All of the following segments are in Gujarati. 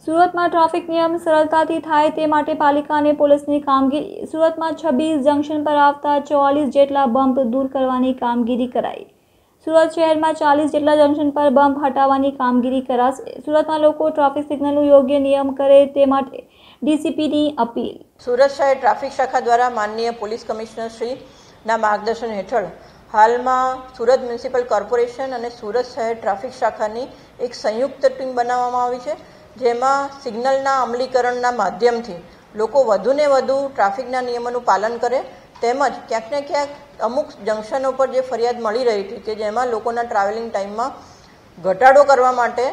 સુરતમાં ટ્રાફિક નિયમ સરળતાથી થાય તે માટે પાલિકા અને પોલીસની કામગીરી। સુરતમાં 26 જંકશન પર આવતા 44 જેટલા બમ્પ દૂર કરવાની કામગીરી કરાઈ। સુરત શહેરમાં 40 જેટલા જંકશન પર બમ્પ હટાવવાની કામગીરી કરાશે। સુરતમાં લોકો ટ્રાફિક સિગ્નલનું યોગ્ય નિયમ કરે તે માટે ડીસીપીની અપીલ। સુરત શહેર ટ્રાફિક શાખા દ્વારા માનનીય પોલીસ કમિશનર શ્રીના માર્ગદર્શન હેઠળ હાલમાં સુરત મ્યુનિસિપલ કોર્પોરેશન અને સુરત શહેર ટ્રાફિક શાખાની એક સંયુક્ત ટીમ બનાવવામાં આવી છે, જેમાં સિગ્નલના અમલીકરણના માધ્યમથી લોકો વધુને વધુ ટ્રાફિકના નિયમોનું પાલન કરે, તેમજ ક્યાંક ને ક્યાંક અમુક જંકશનો પર જે ફરિયાદ મળી રહી હતી કે જેમાં લોકોના ટ્રાવેલિંગ ટાઈમમાં ઘટાડો કરવા માટે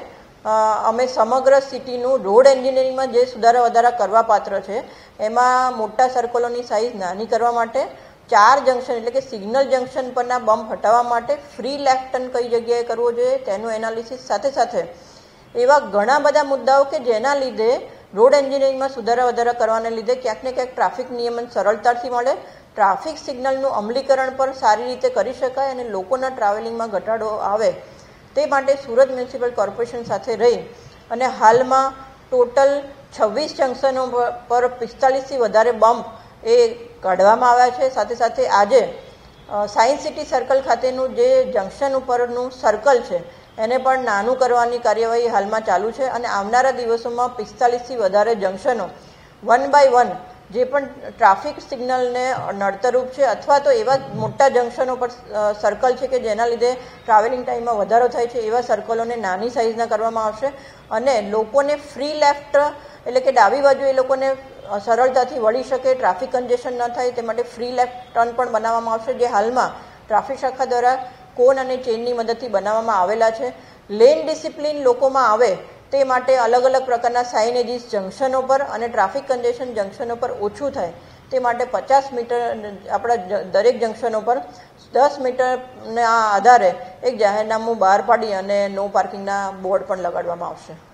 અમે સમગ્ર સિટીનું રોડ એન્જિનિયરિંગમાં જે સુધારા વધારા કરવા પાત્ર છે એમાં મોટા સર્કલોની સાઇઝ નાની કરવા માટે 4 જંકશન એટલે કે સિગ્નલ જંકશન પરના બમ્પ હટાવવા માટે ફ્રી લેફ્ટ ટર્ન કઈ જગ્યાએ કરવો જોઈએ તેનું એનાલિસિસ સાથે સાથે એવા ઘણા બધા મુદ્દાઓ કે જેના લીધે રોડ એન્જિનિયરિંગમાં સુધારા વધારા કરવાને લીધે ક્યાંક ને ક્યાંક ટ્રાફિક નિયમન સરળતાથી મળે, ટ્રાફિક સિગ્નલનું અમલીકરણ પણ સારી રીતે કરી શકાય અને લોકોના ટ્રાવેલિંગમાં ઘટાડો આવે તે માટે સુરત મ્યુનિસિપલ કોર્પોરેશન સાથે રહી અને હાલમાં ટોટલ 26 જંકશનો પર 45થી વધારે બમ્પ એ કાઢવામાં આવ્યા છે। સાથે સાથે આજે સાયન્સ સિટી સર્કલ ખાતેનું જે જંકશન ઉપરનું સર્કલ છે એને પણ નાનું કરવાની કાર્યવાહી હાલમાં ચાલુ છે અને આવનારા દિવસોમાં 45થી વધારે જંકશનો 1 બાય 1 જે પણ ટ્રાફિક સિગ્નલને નડતરરૂપ છે અથવા તો એવા મોટા જંકશનો પર સર્કલ છે કે જેના લીધે ટ્રાવેલિંગ ટાઈમમાં વધારો થાય છે એવા સર્કલોને નાની સાઇઝના કરવામાં આવશે અને લોકોને ફ્રી લેફ્ટ એટલે કે ડાબી બાજુ એ લોકોને સરળતાથી વળી શકે, ટ્રાફિક કન્જેશન ન થાય તે માટે ફ્રી લેફ્ટ ટર્ન પણ બનાવવામાં આવશે, જે હાલમાં ટ્રાફિક શાખા દ્વારા કોન અને ચેનની મદદથી બનાવવામાં આવેલા છે। લેન ડિસિપ્લિન લોકોમાં આવે તે માટે અલગ અલગ પ્રકારના સાઇનેજીસ જંકશનો પર અને ટ્રાફિક કન્જેશન જંકશનો પર ઓછું થાય તે માટે 50 મીટર આપણા દરેક જંકશનો પર 10 મીટરના આધારે એક જાહેરનામું બહાર પાડી અને નો પાર્કિંગના બોર્ડ પણ લગાડવામાં આવશે।